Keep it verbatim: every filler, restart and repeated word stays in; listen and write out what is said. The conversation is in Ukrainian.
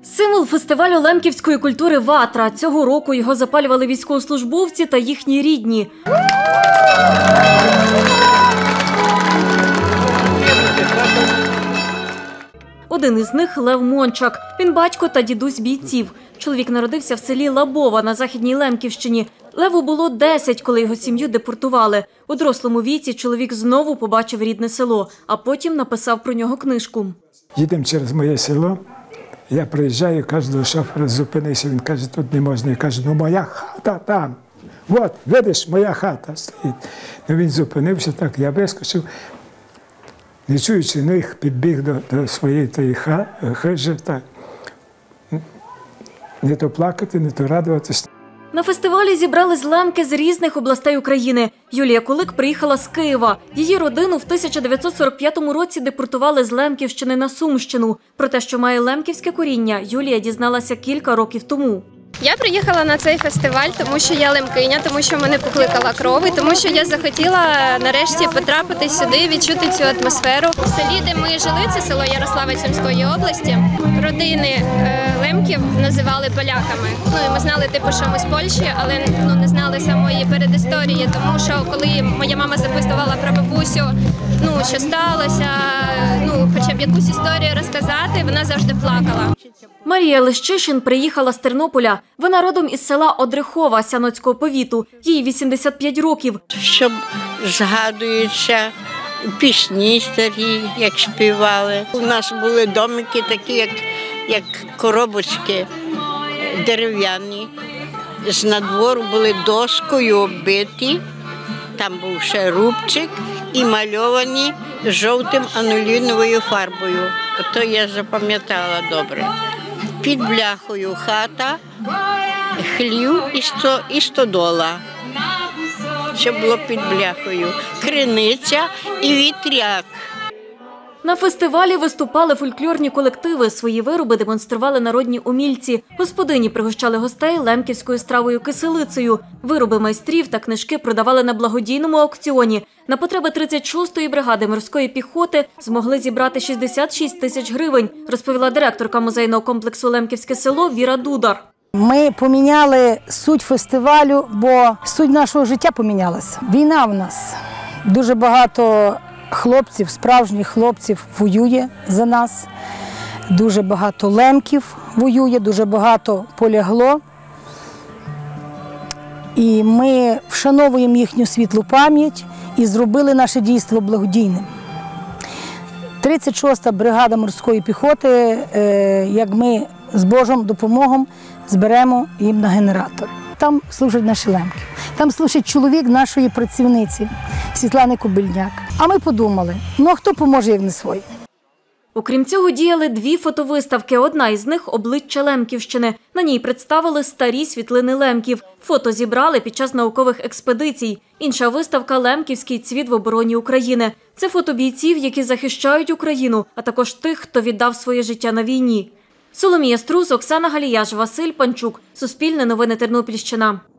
Символ фестивалю лемківської культури «Ватра». Цього року його запалювали військовослужбовці та їхні рідні. Один із них – Лев Мончак. Він батько та дідусь бійців. Чоловік народився в селі Лабова на Західній Лемківщині. Леву було десять, коли його сім'ю депортували. У дорослому віці чоловік знову побачив рідне село, а потім написав про нього книжку. Їдемо через моє село, я приїжджаю, кожного шофера зупинився, він каже, тут не можна. Я кажу, ну моя хата там. От, видиш, моя хата стоїть. Ну, він зупинився так, я вискочив. Не чуючи, ну їх підбіг до, до своєї тої хижі, так. Не то плакати, не то радуватися. На фестивалі зібрались лемки з різних областей України. Юлія Кулик приїхала з Києва. Її родину в тисяча дев'ятсот сорок п'ятому році депортували з Лемківщини на Сумщину. Про те, що має лемківське коріння, Юлія дізналася кілька років тому. Я приїхала на цей фестиваль, тому що я лемкиня, тому що мене покликала кров, і тому що я захотіла нарешті потрапити сюди, відчути цю атмосферу. В селі, де ми жили, це село Ярославець Сумської області, родини лемків називали поляками. Ну, і ми знали, типу, що ми з Польщі, але ну, не знали самої передісторії, тому що коли моя мама запитувала про бабусю, ну, що сталося, ну, хоча б якусь історію розказати, вона завжди плакала. Марія Лещишин приїхала з Тернополя. Вона родом із села Одрихова Сяноцького повіту. Їй вісімдесят п'ять років. Щоб згадуються пісні старі, як співали. У нас були домики такі, як, як коробочки дерев'яні. З надвору були доскою оббиті, там був ще рубчик і мальовані жовтим ануліновою фарбою. Ото я запам'ятала добре. Під бляхою хата, хлів і, сто, і стодола. Що було під бляхою. Криниця і вітряк. На фестивалі виступали фольклорні колективи. Свої вироби демонстрували народні умільці. Господині пригощали гостей лемківською стравою киселицею. Вироби майстрів та книжки продавали на благодійному аукціоні. На потреби тридцять шостої бригади морської піхоти змогли зібрати шістдесят шість тисяч гривень, розповіла директорка музейного комплексу «Лемківське село» Віра Дудар. Ми поміняли суть фестивалю, бо суть нашого життя помінялася. Війна в нас. Дуже багато хлопців, справжніх хлопців воює за нас. Дуже багато лемків воює, дуже багато полягло. І ми вшановуємо їхню світлу пам'ять і зробили наше дійство благодійним. тридцять шоста бригада морської піхоти, як ми з Божою допомогою зберемо їм на генератори. Там служать наші лемки. Там служить чоловік нашої працівниці Світлани Кобильняк. А ми подумали, ну а хто поможе, як не свої? Окрім цього, діяли дві фотовиставки. Одна із них – «Обличчя Лемківщини». На ній представили старі світлини лемків. Фото зібрали під час наукових експедицій. Інша виставка – «Лемківський цвіт в обороні України». Це фото бійців, які захищають Україну, а також тих, хто віддав своє життя на війні. Соломія Струс, Оксана Галіяш, Василь Панчук. Суспільне новини Тернопільщина.